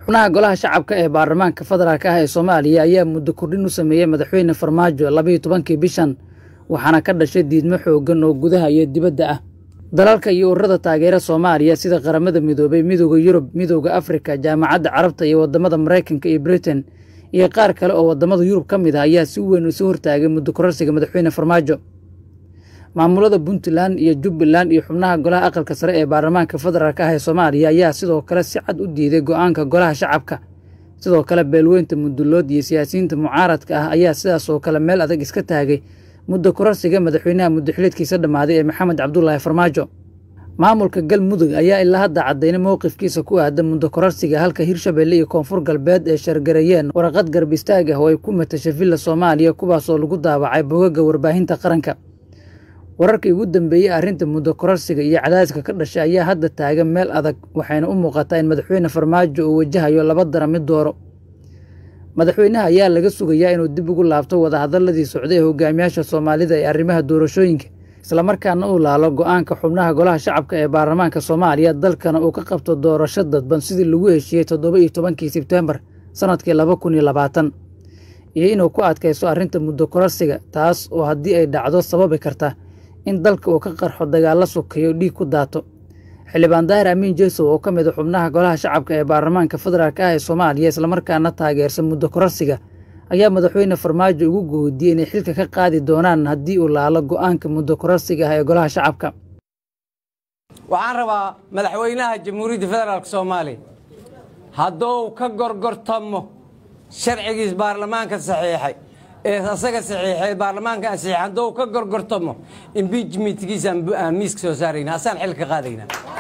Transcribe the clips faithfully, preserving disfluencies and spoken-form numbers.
xubnaha golaha shacabka ee baarlamaanka federaalka ah ee Soomaaliya ayaa muddo kordhin u sameeyay madaxweyne Farmaajo laba iyo tobankii bishan waxaana ka dhashay diidmo xooggan oo gudaha iyo dibadda ah. dalalka iyo ururada taageera Soomaaliya sida qaramada midoobay, midowga Yurub, midowga Afrika, jaamacadda Carabta iyo wadamada Mareykanka iyo Britain iyo qaar kale oo wadamada Yurub ka mid ah ayaa si weyn u soo hortaagay muddo kororsiga madaxweyne Farmaajo. maamulada Puntland iyo Jubbaland iyo xubnaha golaha aqalka sare ee baarlamaanka federaalka ah ee Soomaaliya ayaa sidoo kale si cad u diiday go'aanka golaha shacabka. sidoo kale beelweynta mudulood iyo siyaasiyiinta mucaaradka ah ayaa sidaas oo kale meel adag iska taagay muddo kororsiga madaxweynaha muddo xiliedkiisa dhamaaday ee Maxamed Cabdullaahi Farmaajo. maamulka Galmudug ayaa ilaa hadda cadeynay mowqifkiisa ku aadan muddo kororsiga, halka Hirshabelle iyo Koonfur Galbeed ee shargareeyeen warqad garb istaag ah oo ay ku matashay villa Soomaaliya kuwaas oo lagu daabacay bogagga warbaahinta qaranka. wararkii ugu dambeeyay arrinta muddo kororsiga iyo cadaadiska ka dhashay ayaa hadda taagan meel adag, waxayna u muuqataa in madaxweyne Farmaajo uu wajahayo laba dara mid dooro. madaxweynaha ayaa laga sugayaa inuu dib ugu laabto wadahadaladii socday ee hogaamiyaasha Soomaalida ee arrimaha doorashooyinka, isla markaana uu laalo go'aanka xubnaha golaha shacabka ee baarlamaanka Soomaaliya dalkana uu ka qabto doorasho dadban sidii lagu heshiiyey toddoba iyo tobankii Sebtembar sanadkii laba kun iyo labaatan, iyo inuu ku adkaysto arrinta muddo kororsiga, taas oo haddii ay dhacdo sababi karta in dalka uu ka qarxo dagaalo sokeeyo dhiig ku daato. xildhibaan Daahir Amiin Jeesow oo ka mid ah xubnaha golaha shacabka ee baarlamaanka federaalka ah ee Soomaaliya isla markaana taageersan muddo kororsiga ayaa madaxweyne Farmaajo ugu goodiyay inay xilka ka qaadi doonaan haddii uu laalo go'aanka muddo kororsiga ah ee golaha shacabka. waxaan rabaa madaxweynaha jamhuuriyadda federaalka Soomaaliya hadduu ka gorgortamo sharcigiis baarlamaanka saxiixay ee asaga saxiixay baarlamaanka saxiixay hadduu ka gorgortamo impeachment-kiisa aan miiska soo saarayna asaan xilka qaadayna.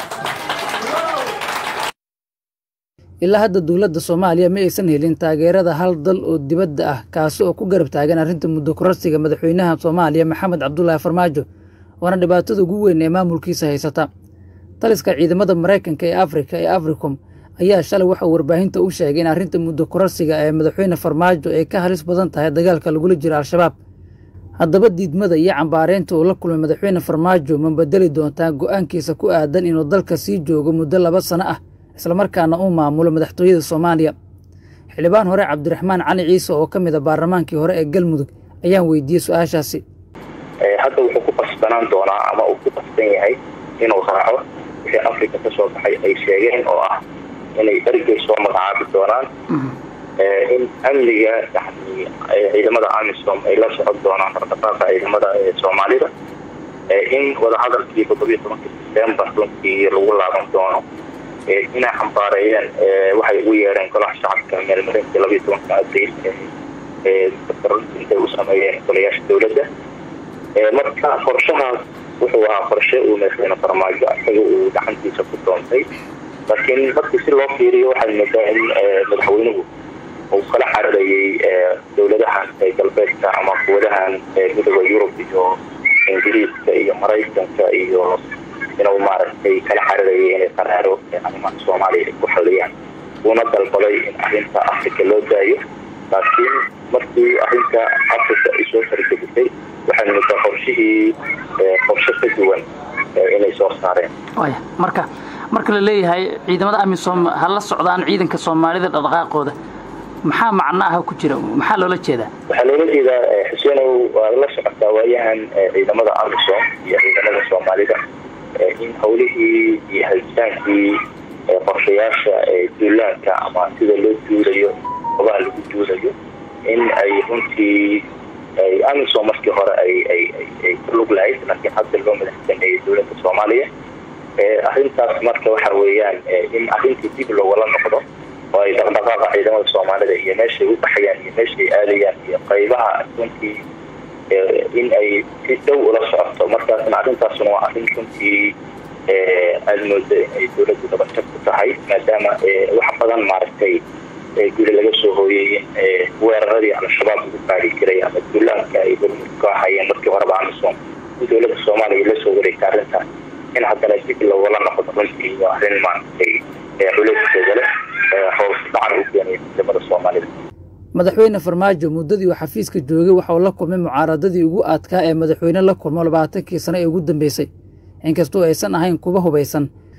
ilaa hadda dowladda Soomaaliya ma aysan helin taageerada hal dal oo dibadda ah kaasi oo ku garab taagan arrinta muddo kororsiga madaxweynaha Soomaaliya Maxamed Cabdullaahi Farmaajo, waana dhibaatada ugu weyn ee maamulkiisa haysata. taliska ciidamada Mareykanka ee Afrika ee Africom ayaa shalay waxa warbaahinta u sheegay in arrinta muddo kororsiga ee madaxweyne Farmaajo ay ka halis badan tahay dagaalka lagula jiro Al-Shabaab. haddaba diidmada iyo cambaareynta uu la kulmay madaxweyne Farmaajo ma bedeli doontaa go'aankiisa ku aadan inuu dalka sii joogo muddo laba sano ah isla markaana uu maamulo madaxtooyada Soomaaliya. xildhibaan hore Cabdiraxmaan Cali Ciise oo ka mid ah baarlamaankii hore ee Galmudug ayaan weydiiyey su'aashaasi. hadda wuxuu ku qasbanaan doonaa ama uu ku qasban yahay inuu raaco wixii Afrika ka soo baxay ay sheegeen oo ah inay ergey soo magacaabi doonaan, in amniga ciidamada AMISOM ay la socon doonaan dhaqdhaqaaqa ciidamada Soomaalida, in wadahadalkii toddoba iyo tobankii Sebtembar runtii lagu laaban doono, inay xambaareeyeen waxay ugu yeedheen golaha shacabka meelmarinta laba iyo tobanka Abriil intay u sameeyeen golayaasha dowladda. marka qorshahaas wuxuu ahaa qorshe uu madaxweyne Farmaajo isaga uu gacantiisa ku doontay, laakiin markii si loo fiiriyo waxay moodaa in madaxweynuhu uu kala xariirayay dowladahan galbeedka ama quwadahan midowga Yurub iyo Ingiriiska iyo Mareykanka iyo inuu maaragtay kala xariirayay inay qaraaro arrimaha Soomaaliya ku xalliyaan, uuna dalbaday in arrinta Afrika loo daayo. laakiin markii arrinta Afrika ay soo fargelisay waxay moodaa qorshihii qorshe ka duwan inay soo saareen. marka marka la leeyahay ciidamada AMISOM hal la socdaan ciidanka Soomaalida dhaqdhaqaaqooda maxaa macnaha ku jira, maxaa loola jeedaa? waxaa loola jeedaa Xuseenow waa la socotaa waayahan ciidamada AMISOM iyo ciidamada Soomaalida in howlihii iyo helitaankii qorshayaasha duulaanka ama sida loo duulayo ogaa lagu duulayo in ay runtii AMISOM markii hore ay ay ay ku lug lahayd, laakiin hadda loo madaxbaneeyay dowladda Soomaaliya. arrintaas marka waxa weeyaan in arrintii dib loogala noqdo oo ay dhaqdhaqaaqa ciidamada Soomaalida iyo meeshay u baxayaan iyo meeshay aadayaan iyo qaybaha runtii in ay si dhow ula socoto. markaasna arrintaasuna waa arrin runtii aad moodo inay dowladdu dabajab ku tahay, maadaama wax badan maaragtay guri laga soo hooyay weeraradii Al-Shabaab ugu baari jiray ama duulaanka ay ka hayeen markii horeba AMISOM in dowladda Soomaaliya la soo wareegtay arrintaas in haddana dib loogala noqdo runtii waa arrin maaragtay culeyskeeda leh hoos dhacan u keenay ciidamada Soomaalida. madaxweyne Farmaajo muddadii uu xafiiska joogay waxa uu la kulmay mucaaradadii ugu adkaa ee madaxweyne la kulmo labaatankii sano ee ugu dambeysay, inkastoo aysan ahayn kuba hubaysan.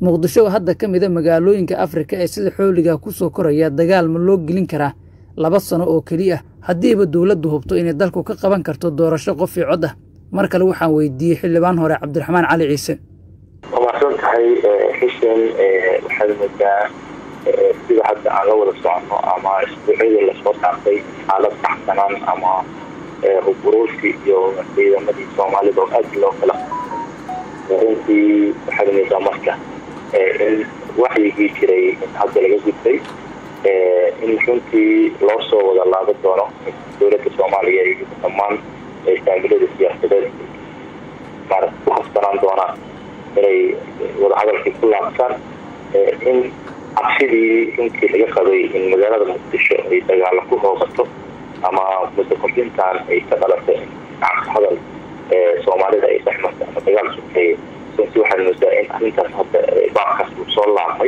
muqdisho hadda ka mid ah magaalooyinka Afrika ee sida xooliga ku soo koraya dagaal ma loo gelin karaa laba sano oo kaliya haddiiba dawladdu hubto inay dalku ka qaban karto doorasho qof iyo cod ah mar kale waxaan weydiiyey xildhibaan hore Cabdiraxmaan Cali Ciise ومعصوم تحي حسن وحلمة sida hadda aan la wada socono ama isbuucyada la soo dhaafay xaalad baxsanaan ama hubruusi iyo ciidamadii Soomaalida oo aad loo kala runtii xalmada marka in waxyigii jiray hadda laga gudbay in runtii loo soo wada laabo doono dowladda Soomaaliya iyo dhammaan saamilada siyaasadeed mar xasbanaan doona inay wada hadalkii ku laabtaan in عشري يمكن يقضي إن مجال المقدسة يتجعل كله بطل أما مستقبلين كان يتقبل عن هذا الصومالي ده يسمى مجال سكري سنتي واحد المزدائين أنت هذا بعض كسب صلى عمي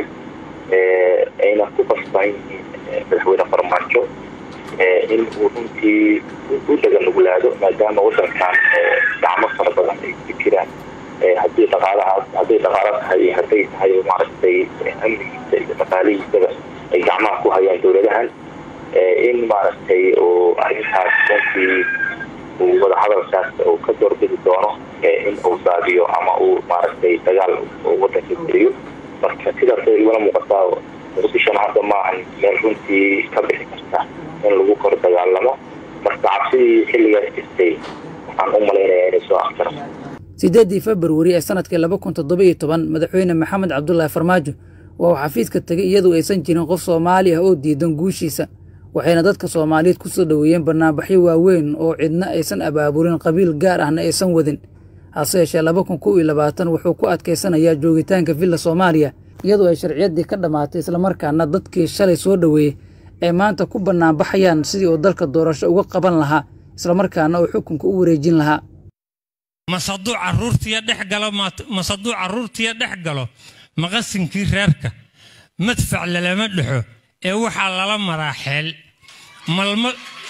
أين تقصدين بالحويرة فرمانشو إن وكنتي وجد الولاده ما دام وصل كان دعم فرضا كثيرا هذه تقارعات هذه تقارعات هذه هذه هذه معرفتي أمني مقالي كذا جماعة كوها دولتها إن معرفتي وأريحها في وهذا هذا الأساس وكدر بالدوره إن أوزاديو أما أو معرفتي تجعل وتكبريو بس كذا في ولا مقطع وبيشان هذا ما عن مرنتي كبر كسته إن لو كور تجعل لما بس عبسي اللي يستي عن أم لينا يعني سواء أكثر sideedii February ee sanadkii laba kun toddoba iyo toban madaxweyne Maxamed Cabdullaahi Farmaajo waa xafiiska tagay iyadoo aysan jirin qof Soomaali ah oo diidan guushiisa waxayna dadka Soomaaliyeed ku soo dhaweeyeen barnaamijyo waaweyn oo cidna aysan abaabulin qabiil gaar ahna aysan wadin hase yeeshee laba kun kow iyo labaatan wuxuu ku adkeysanayaa joogitaanka Villa Soomaaliya iyadoo ay sharciyadii ka dhamaatay isla markaana dadkii shalay soo dhaweeyay ay maanta ku barnaamijyaan sidii uu dalka doorasho uga qaban lahaa isla markaana uu xukunka u wareejin lahaa مصدوع عرورتي دحقلو مصدوع عرورتي دحقلو مقسنكي ريركا مدفع لما دخو اي وحا لا مراحل ململ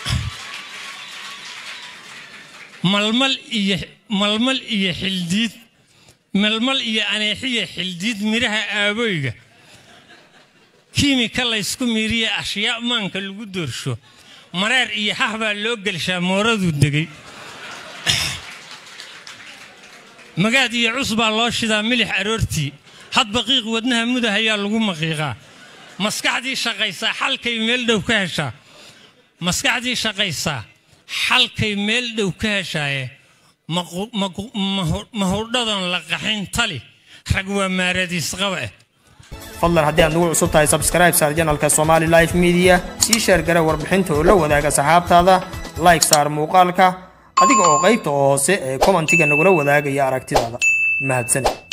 ململ اي ململ اي حلديد ململ اي انيحيه حلديد ميرها ابويغا كيميكال اسكو ميريه اشياء مانكا لوgu doorsho mareer iyo hahba loo galshaa mooradu degay مجاد يعصب الله شذا ملح أرورتي حد بقيق ودنها مده هي لقوم مقيقة مسكعدي شقيسة حلقة يميل دو كهشة مسكعدي شقيسة حلقة يميل دو كهشة مقو مقو مهردان لقحين تلي حقوة ماردي صغوة فضلا هدي عندو عصوبتها سبسكرايب صار جانل كسومالي لايف ميديا سي شير قرا وربحنته لو وداك صحابتا هذا لايك صار مقالك adiga oo qaybta hoose ee commentiga nagula wadaagaya aragtidaada mahadsan